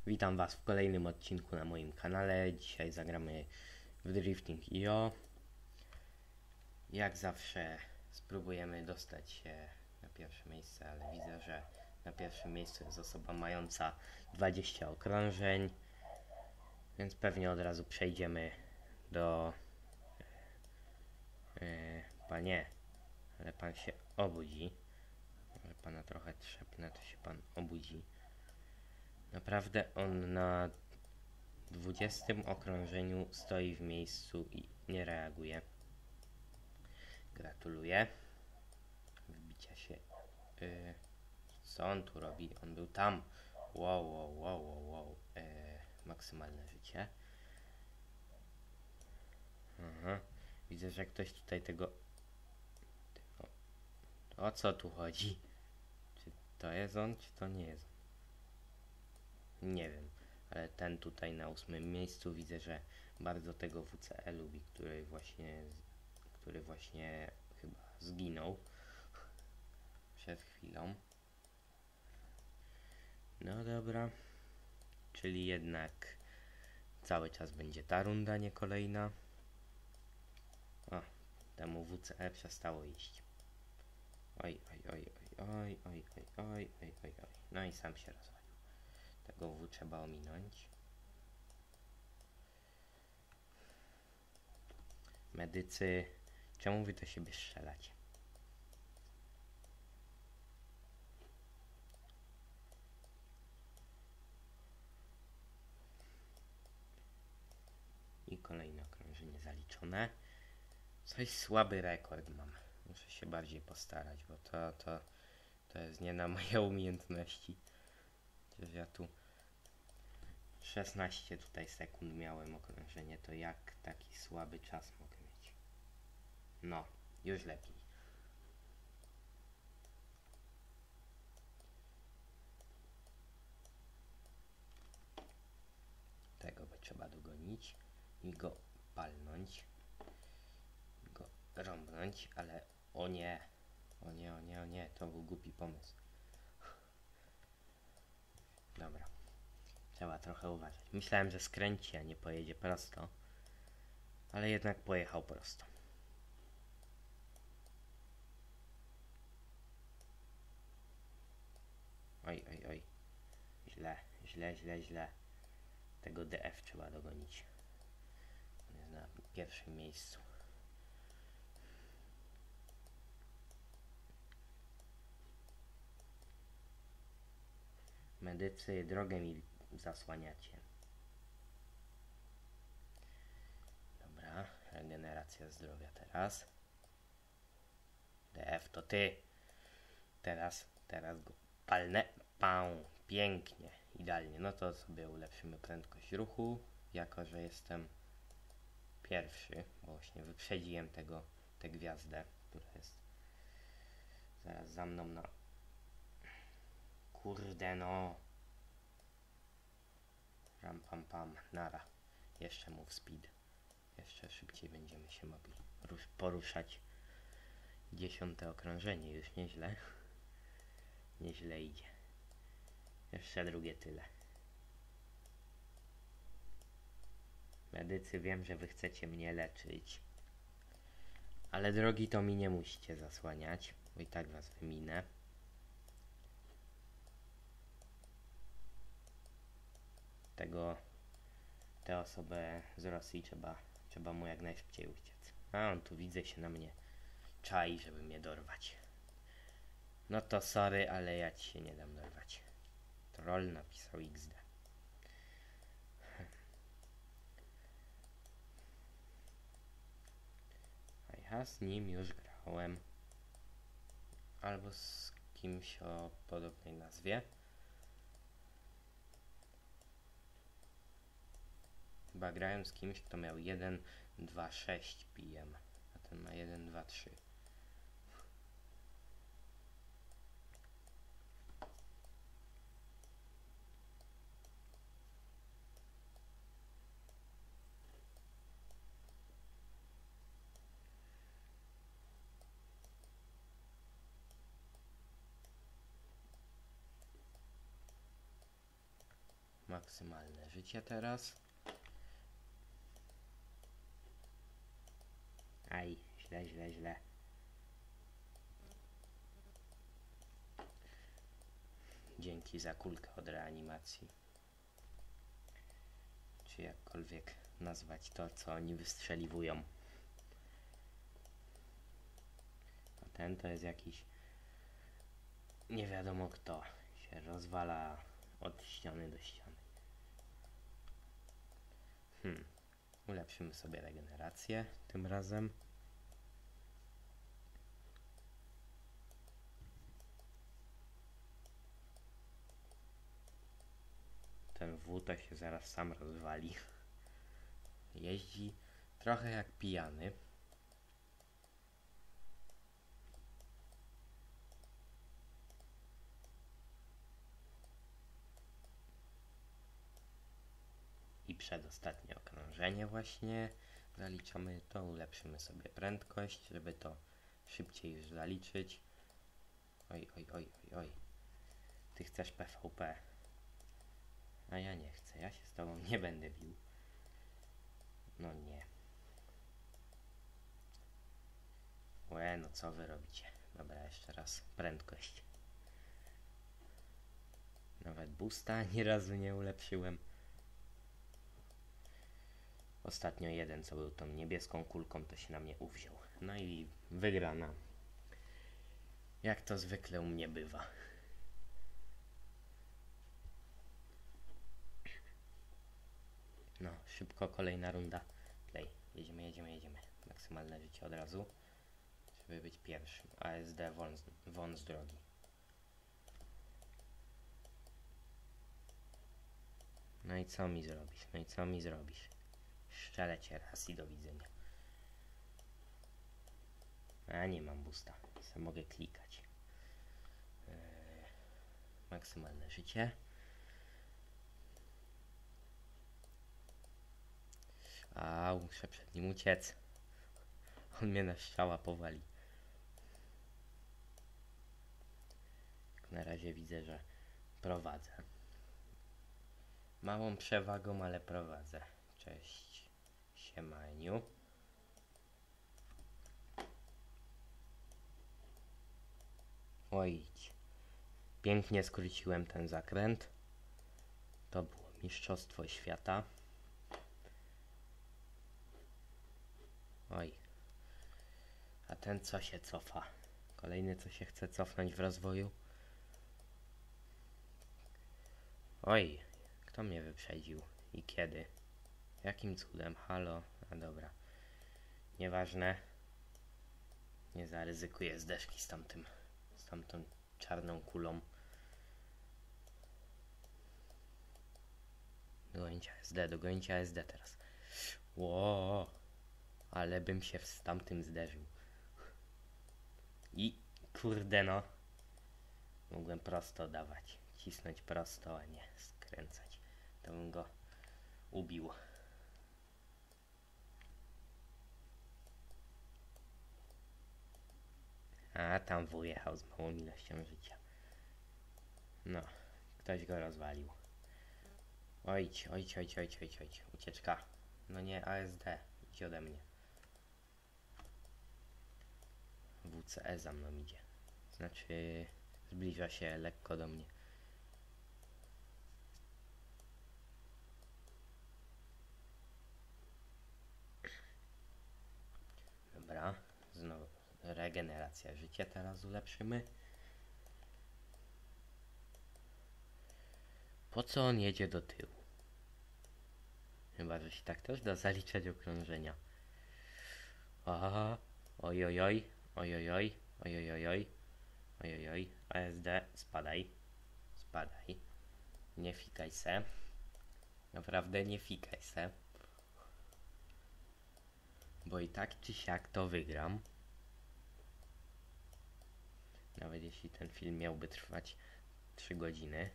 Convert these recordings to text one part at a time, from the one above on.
Witam Was w kolejnym odcinku na moim kanale. Dzisiaj zagramy w Drifting.io. Jak zawsze spróbujemy dostać się na pierwsze miejsce, ale widzę, że na pierwszym miejscu jest osoba mająca 20 okrążeń, więc pewnie od razu przejdziemy do... Panie, ale Pan się obudzi. Może Pana trochę trzepnę, to się Pan obudzi. Naprawdę on na 20 okrążeniu stoi w miejscu i nie reaguje. Gratuluję wbicia się. Co on tu robi? On był tam. Wow. Maksymalne życie. Aha. Widzę, że ktoś tutaj tego... O co tu chodzi? Czy to jest on, czy to nie jest on? Nie wiem. Ale ten tutaj na 8 miejscu widzę, że bardzo tego WCE lubi, który właśnie chyba zginął przed chwilą. No dobra, czyli jednak cały czas będzie ta runda, nie kolejna. O, temu WCE przestało iść. Oj. No i sam się rozwalił. Tego W trzeba ominąć. Medycy, czemu wy do siebie strzelacie? I kolejne okrążenie zaliczone. Coś słaby rekord mam. Muszę się bardziej postarać, bo to jest nie na moje umiejętności. Przecież ja tu 16 tutaj sekund miałem okrążenie, to jak taki słaby czas mogę mieć? No, już lepiej. Tego by trzeba dogonić i go palnąć. Go rąbnąć, ale o nie, to był głupi pomysł. Dobra, trzeba trochę uważać. Myślałem, że skręci, a nie pojedzie prosto, ale jednak pojechał prosto. Oj. Źle. Tego DF trzeba dogonić. On jest na pierwszym miejscu. Medycy, drogę mi zasłaniacie. Dobra, regeneracja zdrowia teraz. DF to ty. Teraz go palnę. Pał, pięknie, idealnie. No to sobie ulepszymy prędkość ruchu, jako że jestem pierwszy, bo właśnie wyprzedziłem tę gwiazdę, która jest zaraz za mną na... Kurde no. Pam, nara. Jeszcze move speed. Jeszcze szybciej będziemy się mogli poruszać. 10. okrążenie, już nieźle. Nieźle idzie. Jeszcze drugie tyle. Medycy, wiem, że wy chcecie mnie leczyć. Ale drogi to mi nie musicie zasłaniać, bo i tak was wyminę. Tę osobę z Rosji trzeba mu jak najszybciej uciec. A on tu widzę się na mnie czai, żeby mnie dorwać. No to sorry, ale ja ci się nie dam dorwać. Troll napisał XD. A ja z nim już grałem. Albo z kimś o podobnej nazwie. Chyba grałem z kimś, kto miał 1.2.6 PM, a ten ma 1.2.3. Maksymalne życie teraz. Aj, źle. Dzięki za kulkę od reanimacji. Czy jakkolwiek nazwać to, co oni wystrzeliwują. A ten to jest jakiś nie wiadomo kto. Się rozwala od ściany do ściany. Ulepszymy sobie regenerację tym razem. Ten W to się zaraz sam rozwali. Jeździ trochę jak pijany. I przedostatnie okrążenie właśnie zaliczamy to, ulepszymy sobie prędkość, żeby to szybciej już zaliczyć. Oj. Ty chcesz PvP. A ja nie chcę, ja się z tobą nie będę bił. No nie. No co wy robicie? Dobra, jeszcze raz prędkość. Nawet boosta ani razu nie ulepszyłem. Ostatnio jeden, co był tą niebieską kulką, to się na mnie uwziął. No i wygrana. Jak to zwykle u mnie bywa. No, szybko kolejna runda. Play. Jedziemy. Maksymalne życie od razu. Żeby być pierwszym. ASD won z drogi. No i co mi zrobisz? Szczelę cię raz i do widzenia. A nie mam boosta. Sam mogę klikać. Maksymalne życie. A muszę przed nim uciec. On mnie na strzała powali. Na razie widzę, że prowadzę. Małą przewagą, ale prowadzę. Cześć. Siemaniu. Oj. Pięknie skróciłem ten zakręt. To było mistrzostwo świata. Oj. A ten co się cofa? Kolejny co się chce cofnąć w rozwoju? Oj. Kto mnie wyprzedził? I kiedy? Jakim cudem? Halo? A dobra. Nieważne. Nie zaryzykuję zdeszki z tamtą czarną kulą. Dogonięcia SD teraz. Ło, ale bym się z tamtym zderzył. I kurde no. Mogłem prosto dawać. Cisnąć prosto, a nie skręcać. To bym go ubił. A tam wyjechał z małą ilością życia. No, ktoś go rozwalił. Oj. Ucieczka. No nie, ASD. Idź ode mnie. WCE za mną idzie. Znaczy, zbliża się lekko do mnie. Dobra, znowu regeneracja życia teraz ulepszymy. Po co on jedzie do tyłu? Chyba, że się tak też da zaliczać okrążenia. Aha, ojojoj. ASD, spadaj. Nie fikaj se. Naprawdę nie fikaj se. Bo i tak czy siak to wygram. Nawet jeśli ten film miałby trwać 3 godziny.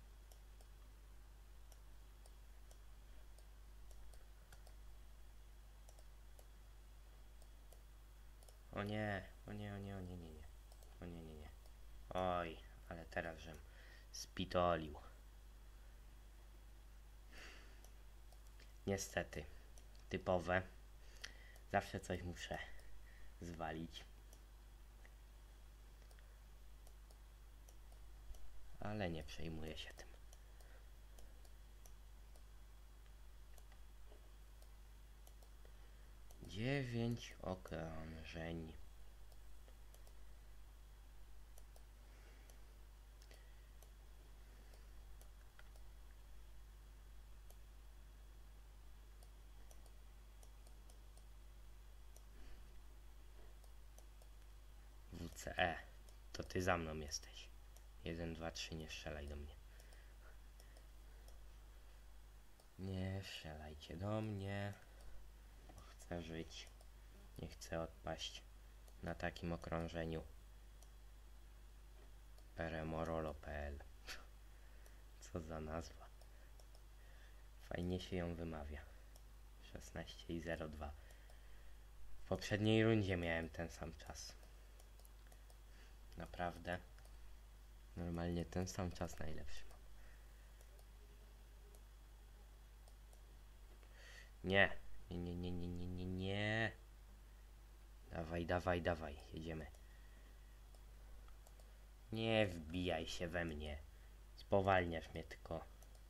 O nie. Oj, ale teraz żem spitolił. Niestety. Typowe. Zawsze coś muszę zwalić. Ale nie przejmuję się tym. Dziewięć okrążeń. WCE, to ty za mną jesteś. 1, 2, 3, nie strzelaj do mnie. Nie strzelajcie do mnie. Chcę żyć. Nie chcę odpaść na takim okrążeniu. Peremorolo.pl. Co za nazwa. Fajnie się ją wymawia. 16:02. W poprzedniej rundzie miałem ten sam czas. Naprawdę. Normalnie ten sam czas najlepszy mam. Nie. Nie. Dawaj. Jedziemy. Nie wbijaj się we mnie. Spowalniasz mnie tylko.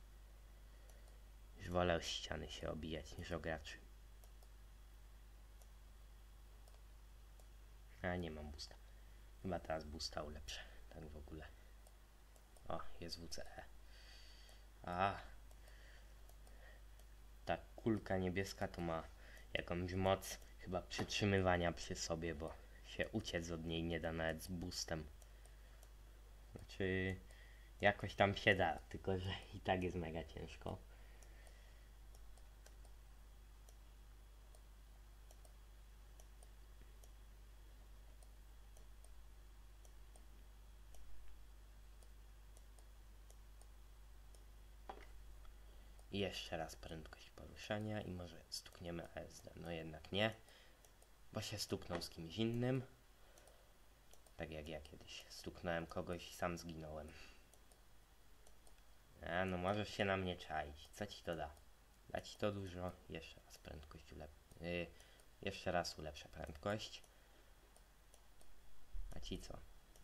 Już wolę o ściany się obijać niż o graczy. A nie mam boosta. Chyba teraz boosta ulepszę. Tak w ogóle. O, jest WCE. A. Ta kulka niebieska to ma jakąś moc chyba przytrzymywania przy sobie, bo się uciec od niej nie da nawet z boostem. Znaczy jakoś tam się da, tylko że i tak jest mega ciężko. I jeszcze raz prędkość poruszania i może stukniemy ASD. No jednak nie, bo się stuknął z kimś innym. Tak jak ja kiedyś stuknąłem kogoś i sam zginąłem. A no możesz się na mnie czaić. Co ci to da? Da ci to dużo. Jeszcze raz prędkość jeszcze raz ulepszę prędkość. A ci co?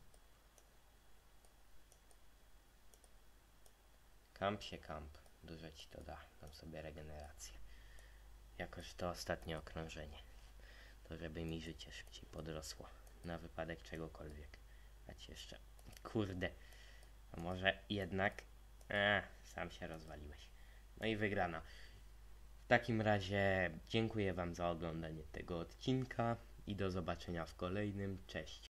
Kamp się kamp. Dużo ci to da. Dam sobie regenerację. Jakoż to ostatnie okrążenie. To żeby mi życie szybciej podrosło. Na wypadek czegokolwiek. A ci jeszcze... Kurde. A może jednak... sam się rozwaliłeś. No i wygrana. W takim razie dziękuję wam za oglądanie tego odcinka i do zobaczenia w kolejnym. Cześć.